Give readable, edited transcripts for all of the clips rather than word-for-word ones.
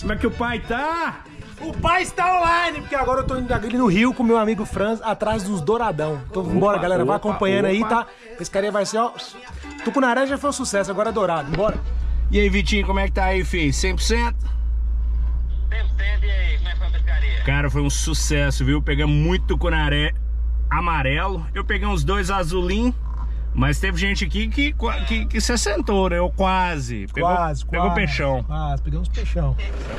Como é que o pai tá? O pai está online, porque agora eu tô indo ali no Rio com meu amigo Franz, atrás dos douradão. Então vambora, galera, vai acompanhando aí, tá? Pescaria vai ser, ó... Tucunaré já foi um sucesso, agora é dourado, bora. E aí, Vitinho, como é que tá aí, filho? 100%? 100%, e aí, como é que foi a pescaria? Cara, foi um sucesso, viu? Pegamos muito tucunaré amarelo. Eu peguei uns 2 azulim, mas teve gente aqui que se assentou, né? Eu quase. Pegou peixão. Quase, pegamos peixão.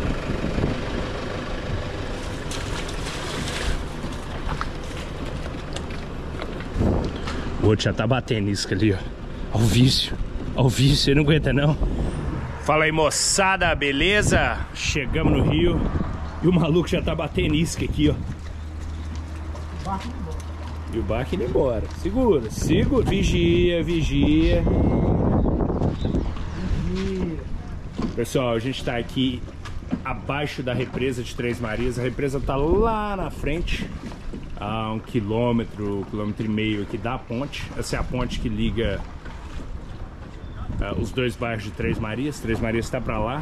O outro já tá batendo isca ali, ó. Ao vício, ele não aguenta não. Fala aí, moçada, beleza? Chegamos no Rio e o maluco já tá batendo isca aqui, ó. E o barco indo embora. Segura. Vigia. Pessoal, a gente tá aqui abaixo da represa de Três Marias. A represa tá lá na frente, a 1 quilômetro e meio aqui da ponte. Essa é a ponte que liga os 2 bairros de Três Marias. Três Marias está para lá.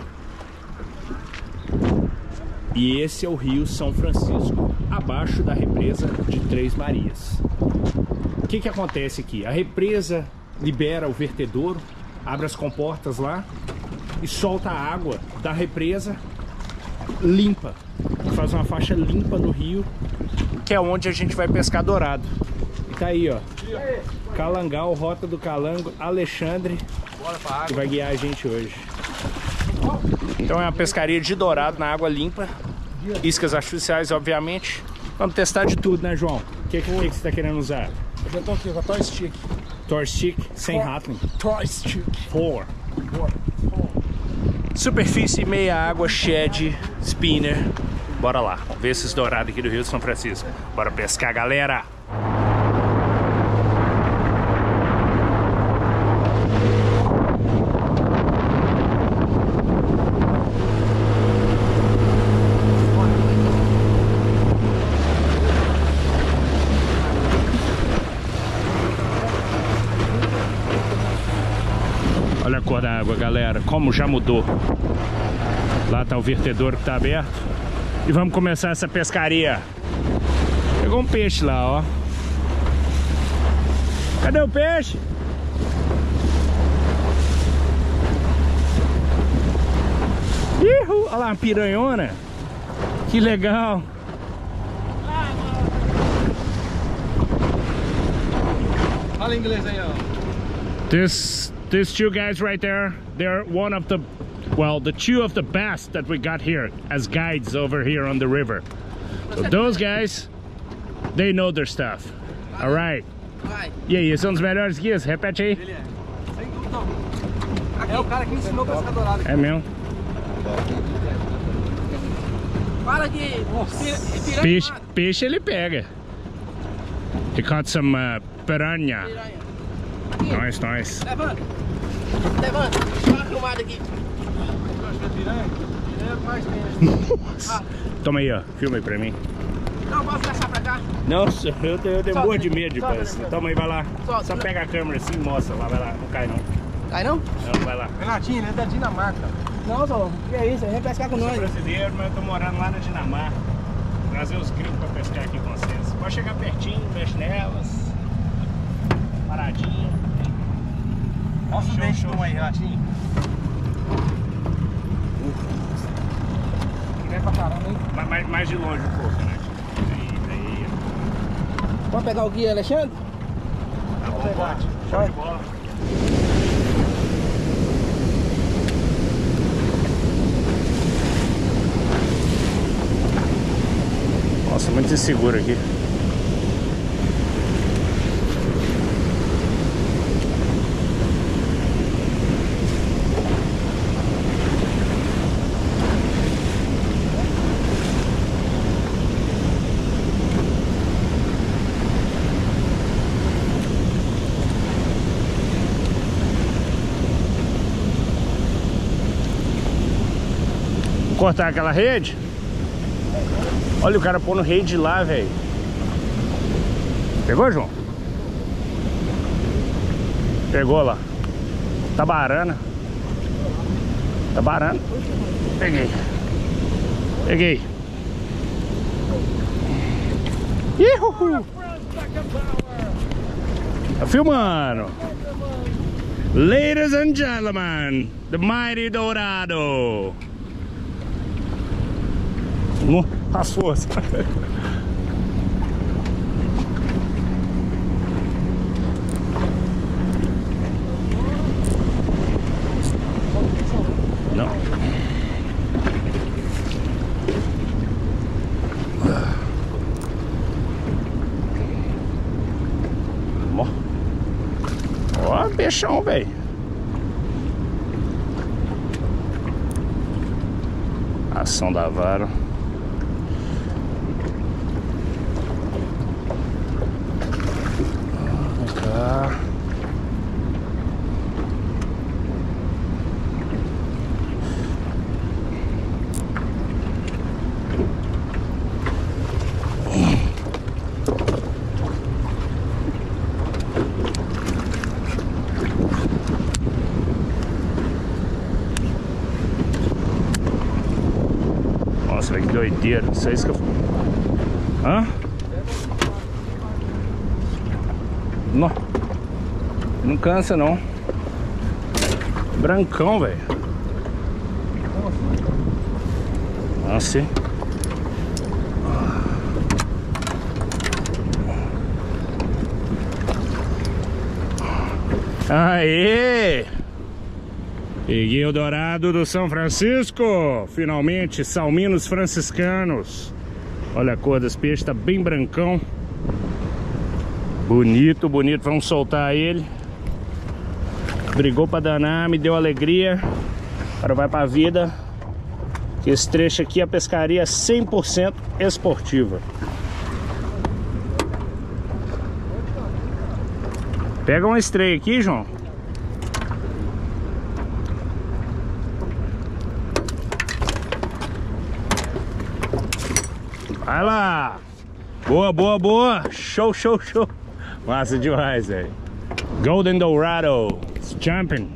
E esse é o Rio São Francisco, abaixo da represa de Três Marias. O que acontece aqui? A represa libera o vertedouro, abre as comportas lá e solta a água da represa limpa. Faz uma faixa limpa no rio, que é onde a gente vai pescar dourado. E tá aí, ó. Calangal, Rota do Calango, Alexandre, que vai guiar a gente hoje. Então é uma pescaria de dourado na água limpa. Iscas artificiais, obviamente. Vamos testar de tudo, né, João? O que você tá querendo usar? Eu já tô aqui com a Toy Stick. Toy Stick, sem Ratling. Toy Stick. 4. Superfície, meia água, shed, spinner. Bora lá, ver esses dourados aqui do Rio de São Francisco. Bora pescar, galera! Olha a cor da água, galera, como já mudou. Lá tá o vertedouro que tá aberto. E vamos começar essa pescaria. Pegou um peixe lá, ó. Cadê o peixe? Ihu! Olha lá, uma piranhona. Que legal. Fala inglês aí, ó. These 2 guys right there, they're one of the, well, the 2 of the best that we got here as guides over here on the river. So those guys, they know their stuff. All right. E aí, são os melhores guias? Repete aí. Ele é. Sem dúvida alguma. É o cara que me ensinou a pescar dourado aqui. É mesmo? Fala que Peixe ele pega. He caught some piranha. Nice. Levanta. Fala filmado aqui. Nossa. Toma aí, ó. Filma aí pra mim. Não, posso deixar pra cá? Nossa, eu tenho morro de medo de Solta, pesca. Renato. Toma aí, vai lá. Solta. Só pega a câmera assim e mostra lá, vai lá. Não cai não. Cai não? Não, vai lá. Renatinho, ele é da Dinamarca. Não, só. Que é isso? Vem pescar com Eu sou nós. brasileiro, mas eu tô morando lá na Dinamarca. Trazer os gringos pra pescar aqui com vocês. Pode chegar pertinho, mexe nelas. Paradinho. Mostra o dente aí, Renatinho. Quer pra caramba, hein? Mais de longe um pouco, né? Aí. Pode pegar o guia, Alexandre? Tá bom, pode. Show de bola. Nossa, muito inseguro aqui. Cortar aquela rede. Olha o cara pondo rede lá, velho. Pegou, João? Pegou lá. Tá barana. Tá barana. Peguei. Peguei. Ihuhu. Tá filmando. Ladies and gentlemen, the mighty Dourado. As forças. Não. Ó, peixão, velho. Ação da vara. Vem cá. Nossa, velho, que doideira. Não sei se que eu... Hã? Não. Não cansa, não. Brancão, velho. Nossa. Aê! Peguei o dourado do São Francisco. Finalmente, salminos franciscanos. Olha a cor dos peixes, tá bem brancão. Bonito, bonito. Vamos soltar ele. Brigou pra danar, me deu alegria. Agora vai pra vida. Que esse trecho aqui, a pescaria é 100% esportiva. Pega uma estreia aqui, João. Vai lá! Boa, boa, boa! Show, show, show! Massa demais, velho! Golden Dourado! It's jumping!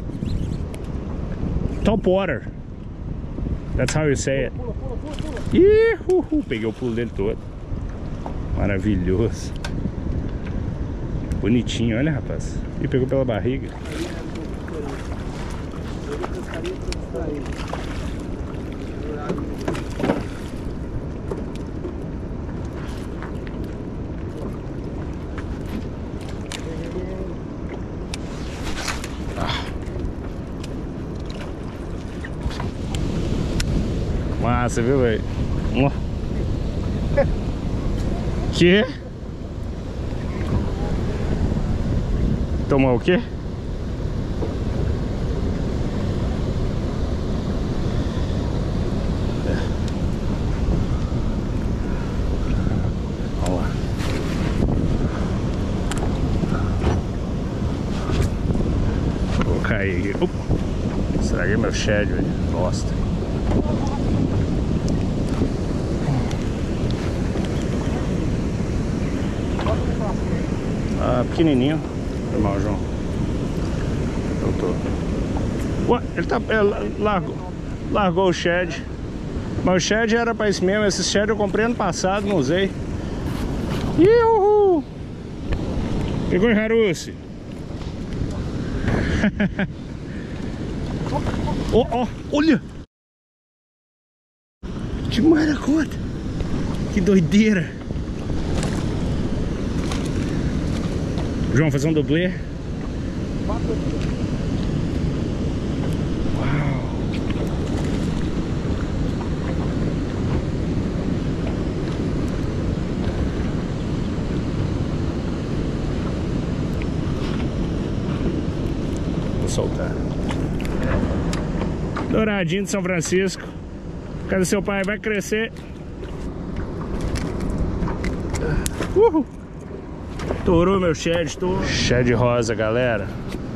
Top water! That's how you say it! Ih, peguei o pulo dele todo! Maravilhoso! Bonitinho, olha, rapaz! E pegou pela barriga! Massa, viu, velho? Que? Tomou o quê? Vamos lá. Vou cair aqui. Estraguei meu shed, velho. Bosta. Ah, pequenininho. Foi mal, João. Voltou. Ué, ele tá... largou o shed. Mas o shed era pra isso mesmo. Esse shed eu comprei ano passado, não usei. Iuhu! Pegou em Harusi. Ó, olha! Demais da conta! Que doideira! João, fazer um dublê. Uau! Vou soltar. Douradinho de São Francisco. Cadê seu pai? Vai crescer. Uhul! Torou meu shed, torou. Shed rosa, galera.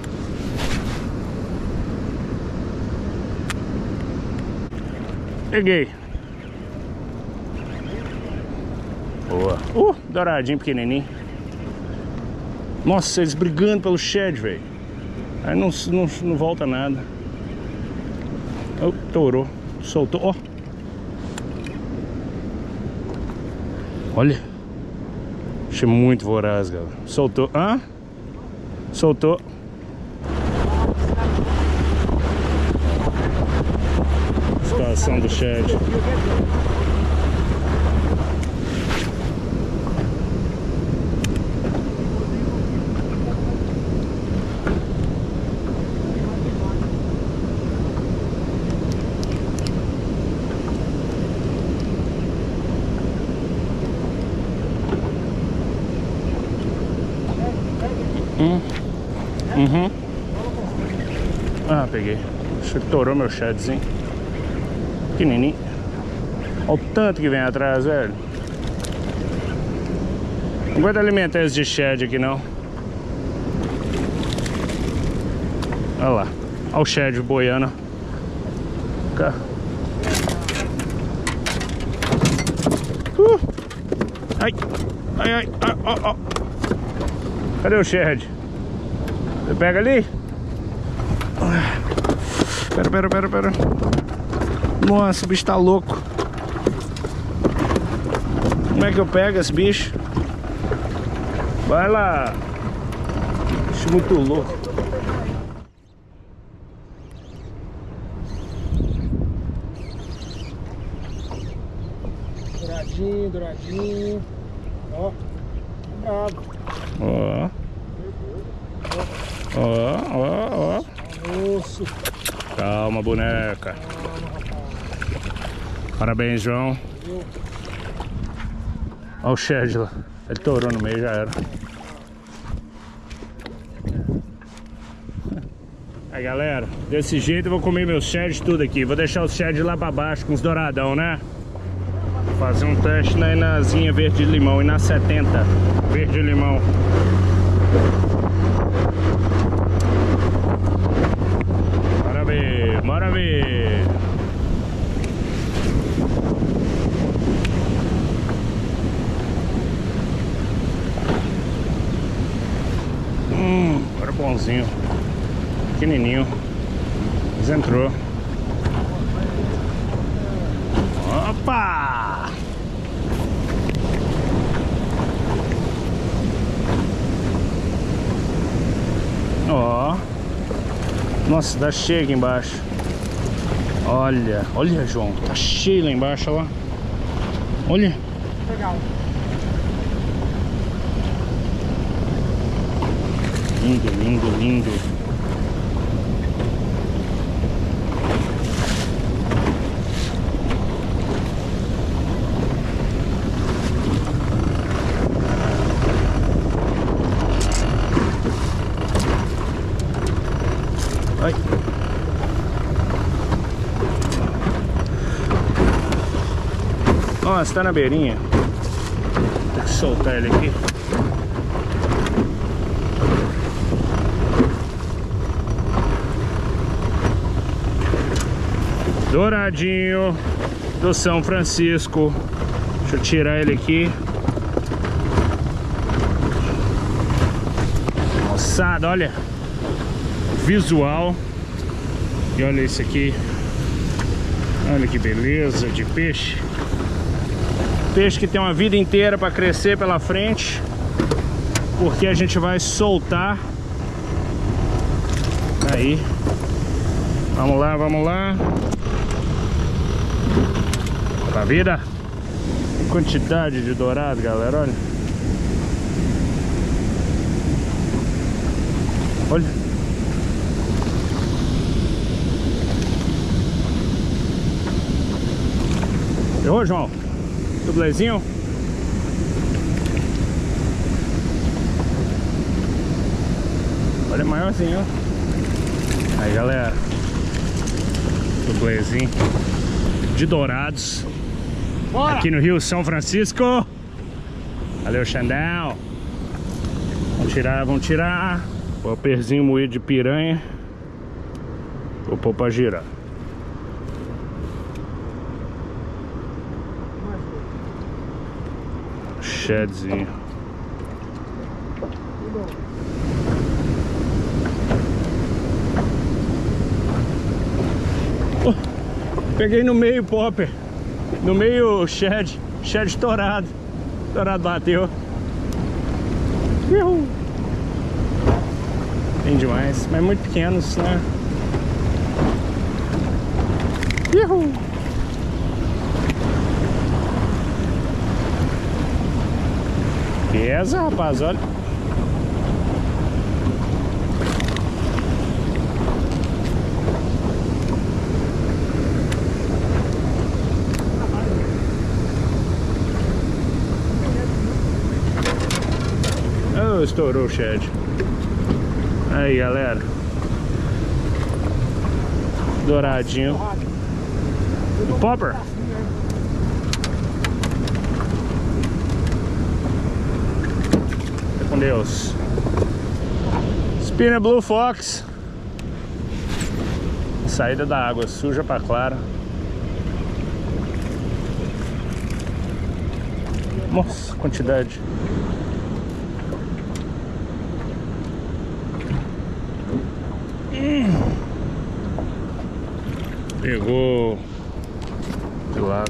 Peguei. Boa. Douradinho pequenininho. Nossa, eles brigando pelo shed, velho. Aí não volta nada. Oh, torou. Soltou. Ó. Olha. Achei muito voraz, galera. Soltou. Hã? Soltou. Situação do Shed. Ah, peguei. Acho que torou meu Shedzinho. Pequenininho. Olha o tanto que vem atrás, velho. Não aguento alimentar esse de Shed aqui, não. Olha lá. Olha o Shed boiando. Cá. Ai. Ai, ai. Ó, ó. Cadê o Shed? Você pega ali? Pera. Nossa, o bicho tá louco. Como é que eu pego esse bicho? Vai lá. Bicho muito louco. Douradinho. Ó. Bravo. Ó. Ó. Osso. Calma, boneca. Parabéns, João. Olha o Shed lá. Ele torou no meio, já era. Aí, galera, desse jeito eu vou comer meus Shed tudo aqui. Vou deixar os Shed lá pra baixo com os douradão, né? Vou fazer um teste na Inazinha verde de limão e na 70 verde de limão. Bora ver. Agora bonzinho. Pequenininho. Mas entrou. Opa! Ó. Nossa, dá cheio aqui embaixo. Olha, João, tá cheio lá embaixo, olha lá. Olha. Legal. Lindo. Ai. Nossa, tá na beirinha. Tem que soltar ele aqui. Douradinho do São Francisco. Deixa eu tirar ele aqui. Moçada, olha. Visual. E olha isso aqui. Olha que beleza de peixe. Peixe que tem uma vida inteira para crescer pela frente, porque a gente vai soltar. Aí. Vamos lá. Pra vida. Quantidade de dourado, galera, olha. Olha. Errou, João? Dublezinho. Olha, maiorzinho. Aí, galera. Dublezinho de dourados. Bora. Aqui no Rio São Francisco. Valeu, Xandão. Vamos tirar. O perzinho moído de piranha. Vou pôr pra girar. Shedzinho. Oh, peguei no meio popper. No meio Shed estourado. Dourado bateu. Uhul. Tem demais, mas muito pequenos, né? Uhul. Pesa, rapaz, olha. Oh, estourou o shed. Aí, galera. Douradinho. O popper. Fica com Deus. Spinner Blue Fox. Saída da água, suja pra clara. Nossa, quantidade. Pegou de lado.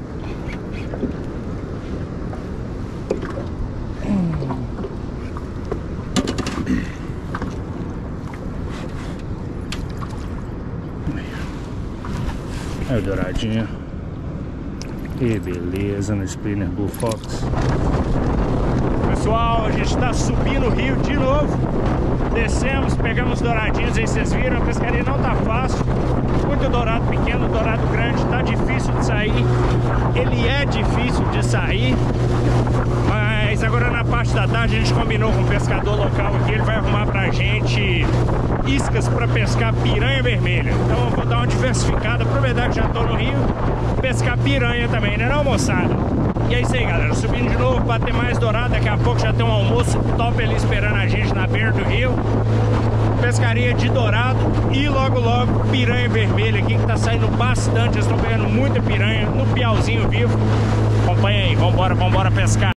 Aí o douradinho. Que beleza no Spinner Blue Fox. Pessoal, a gente tá subindo o rio de novo. Descemos, pegamos douradinhos aí, vocês viram, a pescaria não tá fácil. Muito dourado pequeno, dourado grande, tá difícil de sair. Ele é difícil de sair. Mas agora na parte da tarde a gente combinou com um pescador local aqui. Ele vai arrumar pra gente iscas pra pescar piranha vermelha. Então eu vou dar uma diversificada, aproveitar que já tô no rio, pescar piranha também, né não, moçada? E é isso aí, galera, subindo de novo pra ter mais dourado. Daqui a pouco já tem um almoço top ali esperando a gente na beira do rio. Pescaria de dourado e logo logo piranha vermelha aqui que tá saindo bastante. Eles estão pegando muita piranha no piauzinho vivo. Acompanha aí, vambora pescar.